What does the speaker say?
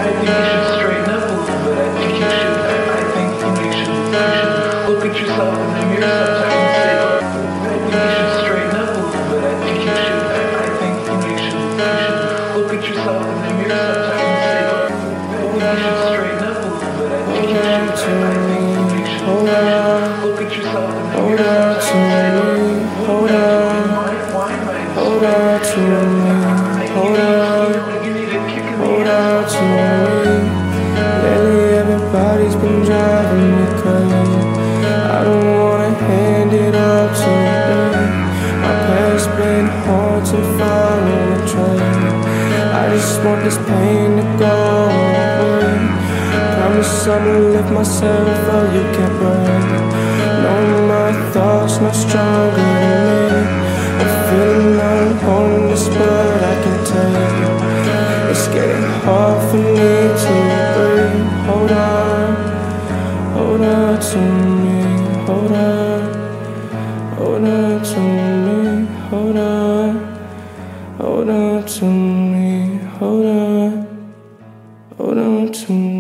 think you should straighten up a little bit. I think you should. I think you should look at yourself in the mirror sometimes and say, look, I think you should straighten up a little bit. I think you should. I think you should look at yourself in the mirror sometimes and say, look, I think you should straighten up a little bit. I think you should. I think you should look at yourself in the mirror sometimes and say, look, hold on, hold on to me, hold on, hold on to me. Lately everybody's been driving me crazy. I don't wanna hand it all to you. My past been haunting, following a train. I just want this pain to go away. Promise I'ma lift myself up, you can't break. No, my thoughts not stronger than me. I'm feeling I'm holding this, but I can take it. It's getting hard for me to breathe. Hold on to me, hold on to me, hold on to me, hold on to me.